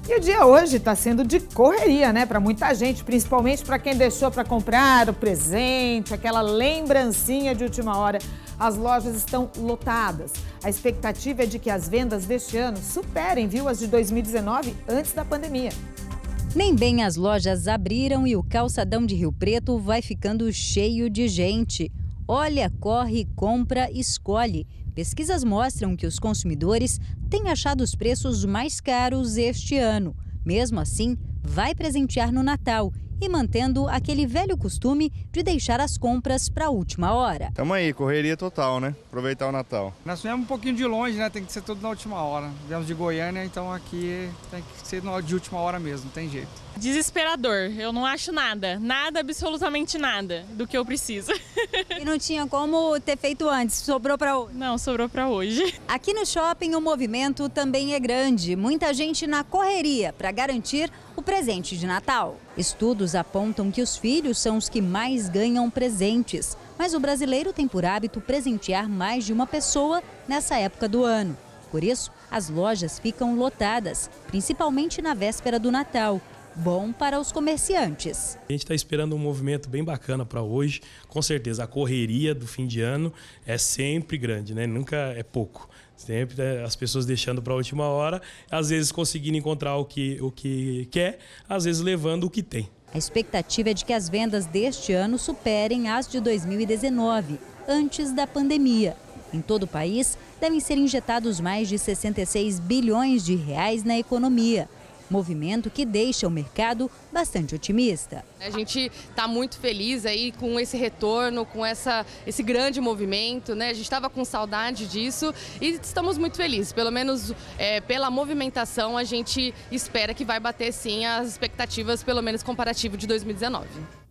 E o dia hoje está sendo de correria, né? Para muita gente, principalmente para quem deixou para comprar o presente, aquela lembrancinha de última hora. As lojas estão lotadas. A expectativa é de que as vendas deste ano superem, viu, as de 2019, antes da pandemia. Nem bem as lojas abriram e o calçadão de Rio Preto vai ficando cheio de gente. Olha, corre, compra, escolhe. Pesquisas mostram que os consumidores têm achado os preços mais caros este ano. Mesmo assim, vai presentear no Natal e mantendo aquele velho costume de deixar as compras para a última hora. Tamo aí, correria total, né? Aproveitar o Natal. Nós viemos um pouquinho de longe, né? Tem que ser tudo na última hora. Viemos de Goiânia, então aqui tem que ser de última hora mesmo, não tem jeito. Desesperador, eu não acho nada, absolutamente nada do que eu preciso. E não tinha como ter feito antes, sobrou para hoje? Não, sobrou para hoje. Aqui no shopping o movimento também é grande, muita gente na correria para garantir o presente de Natal. Estudos apontam que os filhos são os que mais ganham presentes, mas o brasileiro tem por hábito presentear mais de uma pessoa nessa época do ano. Por isso, as lojas ficam lotadas, principalmente na véspera do Natal. Bom para os comerciantes. A gente está esperando um movimento bem bacana para hoje. Com certeza, a correria do fim de ano é sempre grande, né? Nunca é pouco. Sempre as pessoas deixando para a última hora, às vezes conseguindo encontrar o que quer, às vezes levando o que tem. A expectativa é de que as vendas deste ano superem as de 2019, antes da pandemia. Em todo o país, devem ser injetados mais de 66 bilhões de reais na economia. Movimento que deixa o mercado bastante otimista. A gente está muito feliz aí com esse retorno, com esse grande movimento, né? A gente estava com saudade disso e estamos muito felizes. Pelo menos pela movimentação, a gente espera que vai bater sim as expectativas, pelo menos comparativo de 2019.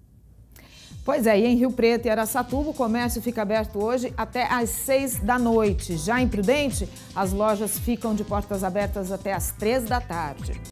Pois é, e em Rio Preto e Araçatuba o comércio fica aberto hoje até às 6 da noite. Já em Prudente, as lojas ficam de portas abertas até às 3 da tarde.